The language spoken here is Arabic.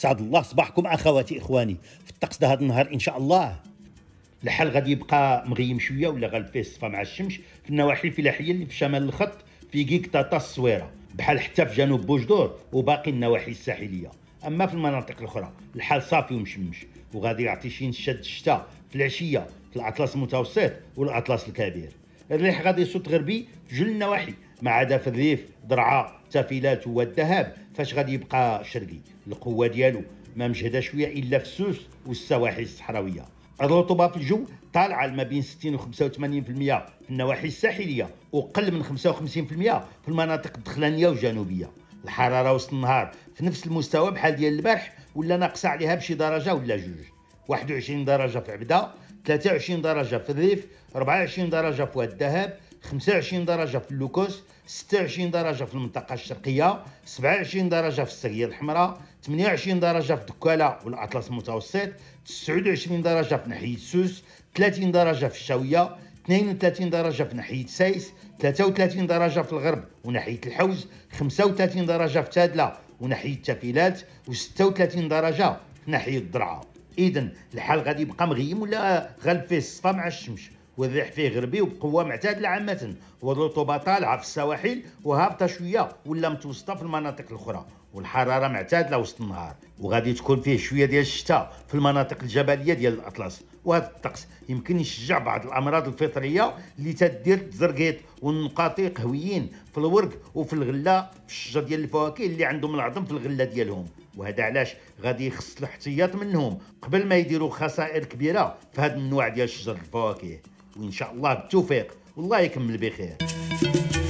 سعد الله صباحكم اخواتي اخواني في الطقس ده هذا النهار ان شاء الله. الحال غادي يبقى مغيم شويه ولا غالب فيه الصفا مع الشمس في النواحي الفلاحيه اللي في شمال الخط في كيك طاطا الصويره، بحال حتى في جنوب بوجدور وباقي النواحي الساحليه. اما في المناطق الاخرى الحال صافي ومشمش، وغادي يعطي شي نشاد الشتاء في العشيه في الاطلس المتوسط والاطلس الكبير. الريح غادي يصوت غربي في جل النواحي ما عدا في الريف درعا تافيلات والذهب فاش غادي يبقى شرقي. القوه ديالو ما مجهده شويه الا في السوس والسواحل الصحراويه. الرطوبه في الجو طالعه ما بين 60 و 85% في النواحي الساحليه وقل من 55% في المناطق الدخلانيه والجنوبيه. الحراره وسط النهار في نفس المستوى بحال ديال البارح ولا ناقصه عليها بشي درجه ولا جوج. 21 درجه في عبده، 23 درجه في الريف، 24 درجه في واد الذهب، 25 درجه في اللوكوس، 26 درجه في المنطقه الشرقيه، 27 درجه في السقيه الحمراء، 28 درجه في دكاله والاطلس المتوسط، 29 درجه في ناحيه سوس، 30 درجه في الشاويه، 32 درجه في ناحيه سايس، 33 درجه في الغرب وناحيه الحوز، 35 درجه في تادله وناحيه تافيلات، و36 درجه في ناحيه الضرعه. اذا الحال غادي يبقى مغيم ولا غالب فيه الصفا مع الشمس، والريح فيه غربي وبقوه معتدله عامه، والرطوبه طالعه في السواحل وهابطه شويه ولا متوسطه في المناطق الاخرى، والحراره معتدله وسط النهار، وغادي تكون فيه شويه ديال الشتاء في المناطق الجبليه ديال الاطلس. وهذا الطقس يمكن يشجع بعض الامراض الفطريه اللي تدير التزرقيط والنقاطي قهويين في الورق وفي الغله في الشجر ديال الفواكه اللي عندهم العظم في الغله ديالهم. وهذا علاش غادي يخص الاحتياط منهم قبل ما يديروا خسائر كبيره في هذا النوع ديال شجر الفواكه. وان شاء الله بالتوفيق والله يكمل بخير.